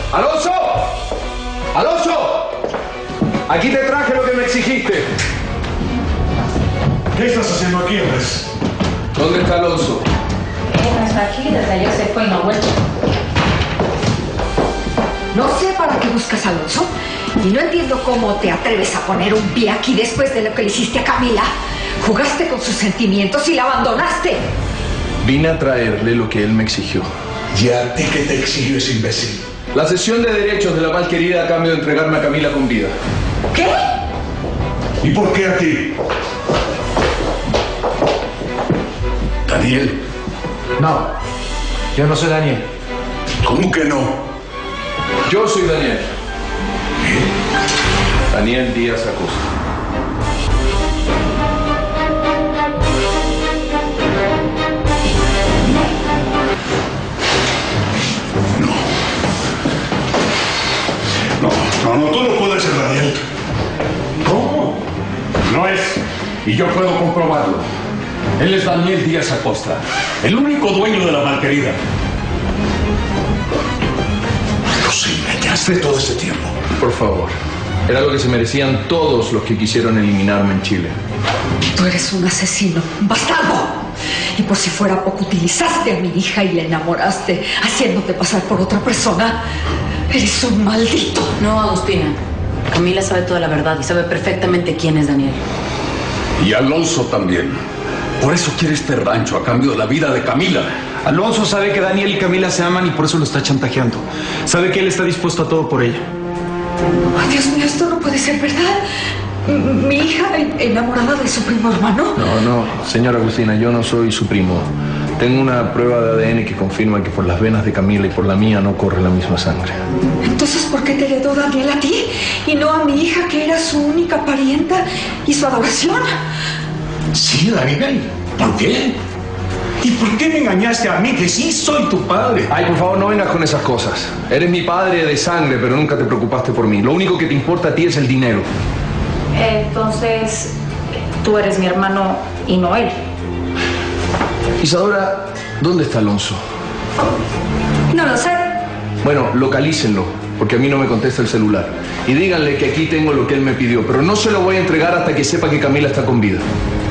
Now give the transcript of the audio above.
¡Alonso! ¡Alonso! Aquí te traje lo que me exigiste. ¿Qué estás haciendo aquí, Andrés? ¿Dónde está Alonso? Él no está aquí, desde ayer se fue y no ha vuelto. No sé para qué buscas a Alonso. Y no entiendo cómo te atreves a poner un pie aquí después de lo que le hiciste a Camila. Jugaste con sus sentimientos y la abandonaste. Vine a traerle lo que él me exigió. ¿Y a ti qué te exigió ese imbécil? La cesión de derechos de la malquerida a cambio de entregarme a Camila con vida. ¿Qué? ¿Y por qué a ti? ¿Daniel? No, yo no soy Daniel. ¿Cómo que no? Yo soy Daniel. Daniel Díaz Acosta. No, tú no puedes ser Daniel. ¿Cómo? No es. Y yo puedo comprobarlo. Él es Daniel Díaz Acosta, el único dueño de la malquerida. Los engañaste todo este tiempo. Por favor. Era lo que se merecían todos los que quisieron eliminarme en Chile. Tú eres un asesino, un bastardo. Y por si fuera poco, utilizaste a mi hija y la enamoraste, haciéndote pasar por otra persona. Eres un maldito. No, Agustina. Camila sabe toda la verdad y sabe perfectamente quién es Daniel. Y Alonso también. Por eso quiere este rancho a cambio de la vida de Camila. Alonso sabe que Daniel y Camila se aman y por eso lo está chantajeando. Sabe que él está dispuesto a todo por ella. Ay, Dios mío, esto no puede ser verdad. Mi hija enamorada de su primo hermano. No, señora Agustina, yo no soy su primo. Tengo una prueba de ADN que confirma que por las venas de Camila y por la mía no corre la misma sangre. Entonces, ¿por qué te heredó Daniel a ti y no a mi hija, que era su única parienta y su adoración? Sí, Daniel. ¿Por qué? ¿Y por qué me engañaste a mí, que sí soy tu padre? Ay, por favor, no vengas con esas cosas. Eres mi padre de sangre, pero nunca te preocupaste por mí. Lo único que te importa a ti es el dinero. Entonces, tú eres mi hermano y no él. Isadora, ¿dónde está Alonso? No lo sé. Bueno, localícenlo, porque a mí no me contesta el celular. Y díganle que aquí tengo lo que él me pidió, pero no se lo voy a entregar hasta que sepa que Camila está con vida.